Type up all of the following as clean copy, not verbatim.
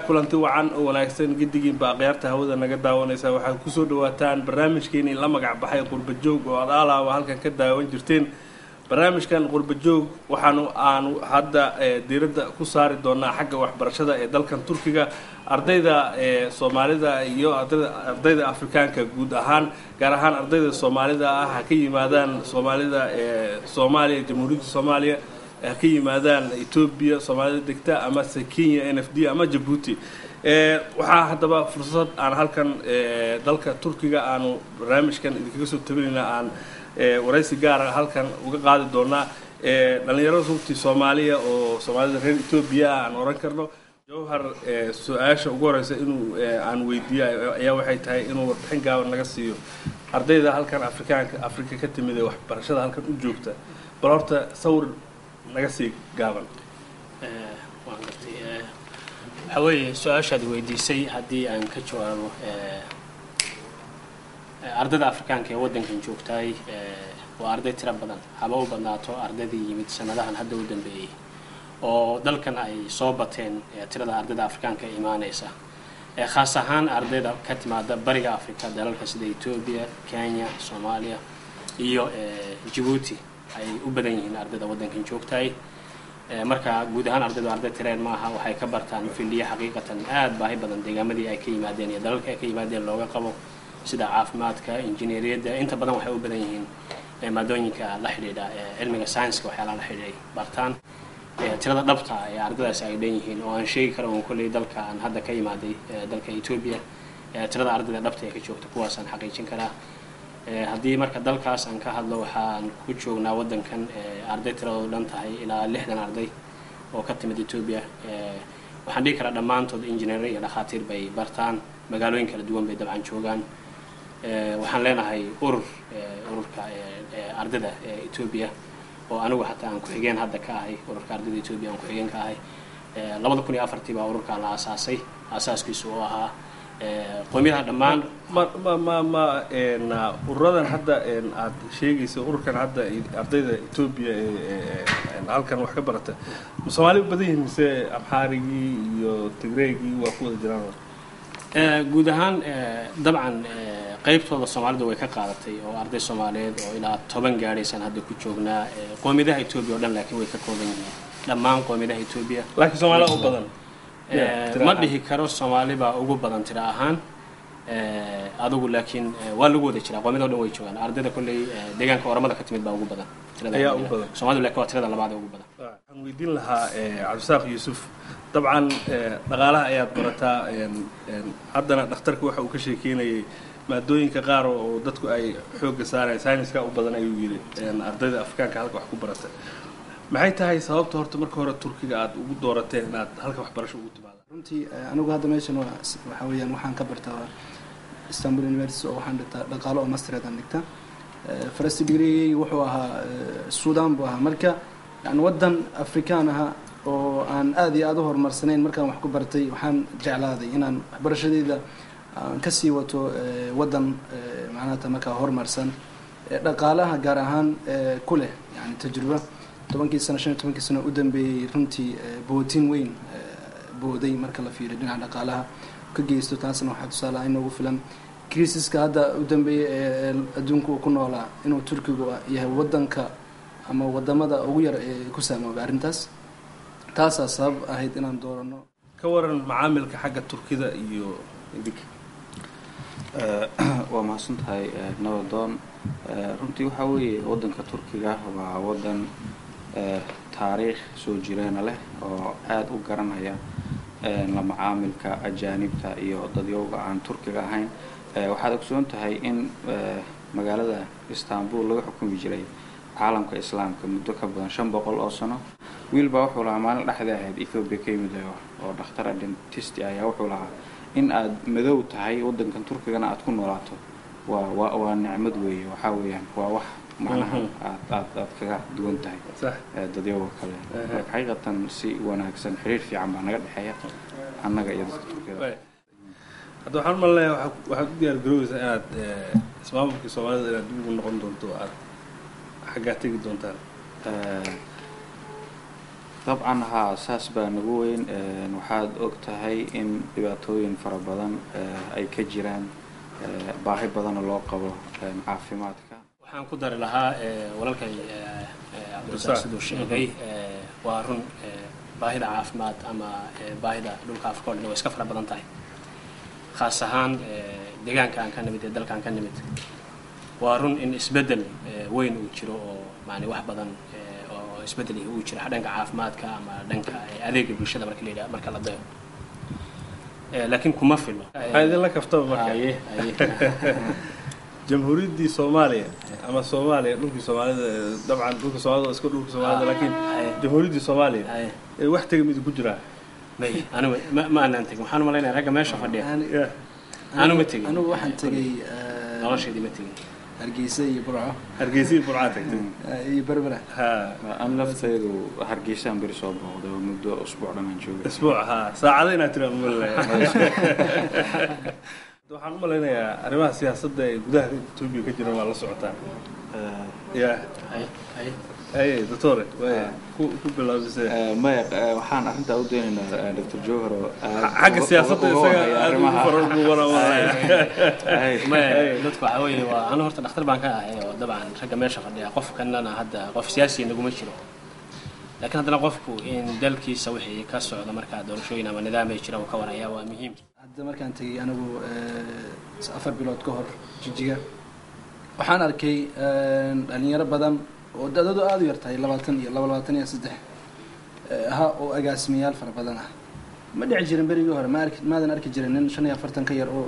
kulanti wacan oo wanaagsan gidigiin baa qiyaarta hawada naga daawanaysa waxaad ku soo dhawaataan barnaamijkeeni la magac baxay qurba joog oo aad alaaba halkan ka daawan jirteen barnaamijkan qurba joog waxaan hadda diiradda ku saari doonaa xagga waxbarashada ee dalkan Turkiga ardayda Soomaalida iyo ardayda Afrikaanka guud ahaan gaar ahaan ardayda Soomaalida ah ka yimaadaan Soomaalida Soomaaliya Jamhuuriyadda Soomaaliya ka yimaadaan Ethiopia Soomaalida degta ama Kenya NFD ama Djibouti waxa hadaba fursad aan halkan dalka Turkiga aanu barnaamijkan idinkaga soo tabinayna aan waraysi gaar ah halkan uga qaadi doonaa dhalinyarada runtii Soomaaliya oo Soomaalida reer Ethiopia aan oran karno jawhar su'aasha ugu horeysa inuu aan weydiiyo ayaa waxay tahay inuu warbixin gaaban naga siiyo ardayda halkan Afrika ka timid ee waxbarashada halkan u joogta bal horta sawir naga sii gaaban waan gartay hawee su'aashaad weydiisay haddii aan ka jawaabo ardayda Afrikaanka ee wadankan joogtay waa arday tira badan haba u badnaato ardaydii yimid sanadahan hadda u dambeeyay oo dalkan ay soo bateen tirada ardayda Afrikaanka ee imaanaysa khaas ahaan ardayda ka timaada bariga Afrika dalalka sida Ethiopia Kenya Soomaaliya iyo Djibouti ay u badan yihiin ardayda wadankan joogtay marka guud ahaan ardaydu arday tireen ma aha waxay ka bartaan fiildiye xaqiiqatan aad baahi badan deegaamadii ay ka yimaadeen iyo dalalka ay ka yimaadeen looga qabo sida caafimaadka injineeriyadda inta badan waxay u badan yihiin maadooyinka la xiriira cilmiga science-ka waxyaalaha la xiriiray bartaan tirada dhabta ee ardaydaas ay dhan yihiin oo aan sheegi karo oo kulli dalka aan hadda ka yimaaday dalka Ethiopia tirada ardayda dhabta ee ka joogta kuwaas aan xaqiijin karaa haddii marka dalkaas aan ka hadlo waxaan ku joognaa wadankan arday tiradoodu dhan tahay ilaa 60 arday oo ka timid Ethiopia waxaan dhihi karaa dhammaantood injineer iyo dhakhaatiir bay bartaan magaalooyin kala duwan bay dabcan joogaan waxaan leenahay ururka ardayda Ethiopia oo anigu xataa aan ku xigeen hadda ka ahay ururka ardayda Ethiopia aan ku xigeen ka ahay 2004 baa ururka la aasaasay asaaskiisu oo ahaa qoomiyadaha dhammaan ururadan hadda aad sheegayso ururkan hadda ardayda Ethiopia halkan wax ka barata Soomaali badan yihiin mise Amhaarigi iyo Tigreegi waa ku wada jiraan guud ahaan dabcan qaybtooda Soomaalidu way ka qaadatay oo arday Soomaaliyeed oo ilaa 10 gaaraysan hadda ku joognaa qoomiyadaha Ethiopia oo dhan laakiin way ka kooban yihiin dhammaan qoomiyadaha Ethiopia laakiin Soomaaliya u badan ma dhihi karo Soomaali baa ugu badan tira ahaan adigu laakiin waa lagu wada jiraa qoomiyada dhan way joogaan ardayda kulli deegaanka Oromada ka timid baa ugu badan tirada ayaa ugu badan Soomaalidu laakiin waa tirada labaad ugu badan waxaan weydiin lahaa Cabdisaaq Yuusuf dabcan dhaqaalaha ayaad barataa haddana dhakhtarku waxa uu ka sheekeynayay maadooyinka qaar oo dadku ay xoog saarayaan sayniska u badan ayuu yiri ardayda Afrikaanka halka wax ku barata maxay tahay sababta horta marka hore Turkiga aad ugu doorateen inaad halka waxbarasho ugu timaado runtii anigu hadda meeshan waxa weeyaan waxaan ka bartaa Istanbul University oo waxaan dhigtaa dhaqaale oo masterad aan dhigtaa first degree wuxuu ahaa Suudaan buu ahaa marka yani wadan Afrikaan ah oo aan aad iyo aad u horumarsanayn markaan wax ku bartay waxaan jeclaaday inaan waxbarashadeeda ka sii wato wadan macnaha marka horumarsan dhaqaalaha gaar ahaan ku leh yani tajriba 15 sano u dambeeyay runtii bootin weyn booday marka la fiiriyo dhinaca dhaqaalaha ka geysto taasna waxa tusaale ah inuu filan crisis-ka hadda u dambeeyay adduunka ku noolaa inuu Turkigu yahay wadanka ama wadamada ugu yar ee ku saameeyay arintaas taas sabab ahayd inaan doorano ka waran macaamilka xagga Turkida iyo idinka waa mahadsantahay nabadoon runtii waxa weeye wadanka Turkiga waa wadan taariikh soo jireen leh oo aad u garanaya la macaamilka ajaanibta iyo dadyowga aan Turkiga ahayn waxaad ogsoon tahay in magaalada Istanbul laga xukumi jiray caalamka islaamka muddo ka badan 500 oo sano wiilba wuxuu lahaa maalin dhexda ahayd Ethiopia ka yimid oo dhakhtar dentist ayaa wuxuu lahaa in aad madow tahay wadankan Turkigana aad ku noolaato waa nicmad weeye waxa weeyaan waa wax macnaha aad kaga duwan tahay dadyowga kale xaqiiqatan si wanaagsan xiriir fiican baa naga dhaxeeya annaga iyo dadka Turkiga hadda waxaan malleeyahay waxaad u diyaar garowaysaa inaad ismaamulka Soomaalida inaad dib ugu noqon doonto aad xagga tagi doontaan dabcan haa saas baa nagu weyn waxaad og tahay in dhibaatooyin fara badan ay ka jiraan baahi badanna loo qabo caafimaadka waxaan ku dari lahaa walaalkay cabdirasaaq siduu sheegay waa run baahida caafimaad ama baahida dhulka Afrika oo dhan way iska fara badan tahay khaas ahaan deegaanka aan ka nimid ee dalka aan ka nimid waa run in isbedel weyn uu jiro oo macni wax badan oo isbedel uu jiro dhanka caafimaadka ama dhanka adeegga bulshada marka la dayo laakiin kuma filno ayda la kaftaba marka jamhuuriyaddii Soomaaliya ama Soomaaliya dhulkii Soomaalida dabcan dhulka Soomaalida isku dhulka Soomaalida laakiin jamhuuriyaddii Soomaaliya wax tagay mid ku jira may anigu ma aanan tagin waxaan maleynayaa ragga meesha fadhiya anigu ma tagin anigu waxaan tagay nolosheedii ma tagin Hargeysa iyo Burco tagtay iyo Berbera aan laftaydu Hargeysaan bir soo booqday muddo usbuuc dhan aan joogay usbuuc saacada inaad tiraan waxaan u maleynayaa arrimaha siyaasadda ee gudaha Itoobiya ka jira waa la socotaan ay doctor ku bilowday ma waxaan arinta u doonaynaa Dr. Jawhar xagga siyaasadda isaga arrimaha farqu wara ma dadku waxa weeye waa anu horta dhakhtar baan ka ahay oo dabcan ragga meesha fadhiya qof kanana hadda qof siyaasi nagu ma jiro laakiin haddana qofku in dalkiisa wixii ka socda marka doorashooyin ama nidaam ay jiraan ka waraya waa muhiim hadda markaan tagay anigu 4 bilood ka hor jijiga waxaan arkay dhalinyaro badan oo dadadu aad u yartahay 20 iyo 23 oo agaasimayaal fara badan ah ma dhici jirin berigii hore maadan arki jirin nin 45 ka yar oo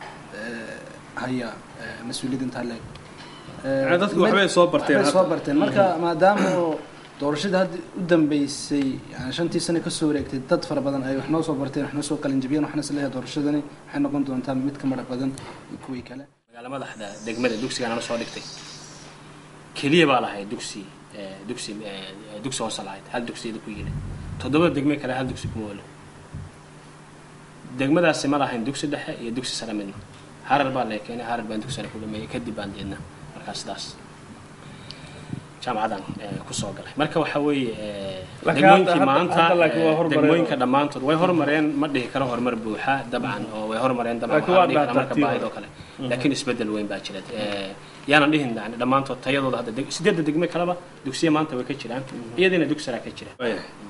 haya mas'uuliyad inta leeg dadku waxbay soo barteen marka maadaama doorashada hadda u dambeysay yani 5 sano ka soo wareegtay dad fara badan ay wax noo soo barteen wax noo soo qalin jabiyeen waxna isleeyahay doorashadani waxay noqon doontaa mid ka mara badan kuwii kale magaalada madaxda degmada dugsiga aan soo dhigtay kaliya baa lahayd dugsi hoose lahayd hal dugsi ku yidhi 7 degme kale hal dugsi kuma walo degmadaasi ma lahayn dugsi dhexe iyo dugsi sare midna harar baa leeyahay harar baan dugsi sare ku dhameeyay kadib baan deedna markaas taas jaamacadan ku soo galay marka waxa weeye degmooyinkii maanta degmooyinka dhamaantood way hormareen ma dhihi karo horumar buuxa dabcan oo way hormareen dabcan marka baahidoo kale laakiin isbedel weyn baa jira yaanan dhihin dhamaantood tayadooda hadda 8 degme kaleba dugsiya maanta way ka jiraan iyadina dugsi sare ka jira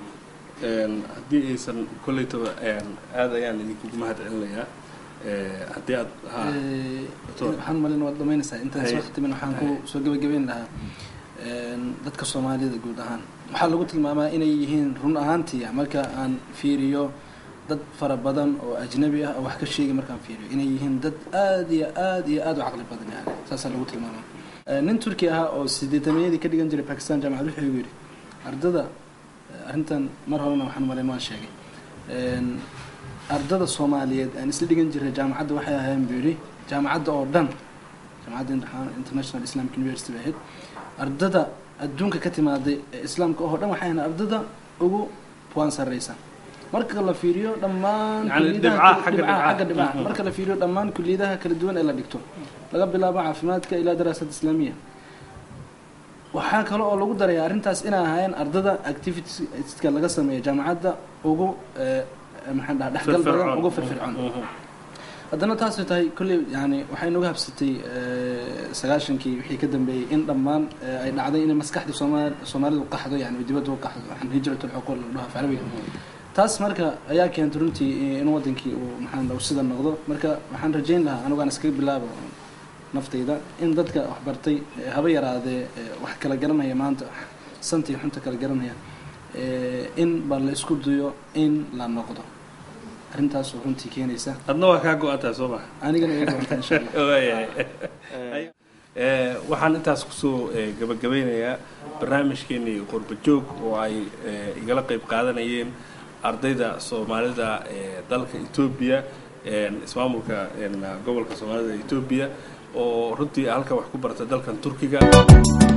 haddii aysan kollaytaba aad ayaan idinku mahadcelinayaa haddii aad waxaan malin waad dhamaynaysaa intaas waqti min waxaan ku soo gabagabeyn lahaa dadka Soomaalida guud ahaan waxa lagu tilmaamaa inay yihiin run ahaantii marka aan fiiriyo dad fara badan oo ajnabi ah oo wax ka sheegay markaan fiiriyo inay yihiin dad aad u caqli badan yani saas lagu tilmaamaa nin Turki ah oo 8 ka dhigan jiray Pakistan jaamacad wuxuu yiri ardada arintan mar horena waxaan marin waan sheegay ardada Soomaaliyeed aan isla dhigan jiray jaamacadda waxay ahaayeen biri jaamacadda oo dhan jaamacadda International Islamic University ahayd ardada adduunka ka timaaday islaamka oo dhan waxay ahaayeen ardada ugu puan sareysan marka la fiiriyo dhammaan kulliyadaha marka la fiiriyo dhammaan kulliyadaha kala duwan ee la dhigto laga bilaabo caafimaadka ilaa daraasad islaamiya waxaa kale oo lagu daray arintaas inay ahaayeen ardada activitieska laga sameeyo jaamacadda ugu maxaan dhaxgal badan ugu firfircoon haddana taas tahay kulli yani waxay nagu habsatay 9kii wixii ka dambeeyay in dhammaan ay dhacday in maskaxda Soomaalidu qaxdo yani dibadda u qaxdo waxaan hijratul xuquuq la dhaho Carabiga taas marka ayaa keentay runtii in wadankii uu maxaan dhaw sida noqdo marka waxaan rajayn lahaa anigu aan iska bilaabo naftayda in dadka wax bartay haba yaraadee wax kala garanaya maanta santii xunta kala garanaya in bal la isku dayo in la noqdo arintaas oo runtii keenaysa adna waa ka go'ataa soo ma anigana way go'ataa insha Allah waxaan intaas ku soo gabagabeynayaa barnaamijkeennii qurba joog oo ay igala qayb qaadanayeen ardayda Soomaalida ee dalka Itoobiya ismaamulka gobolka Soomaalida Itoobiya oo runtii halka wax ku barta dalkan Turkiga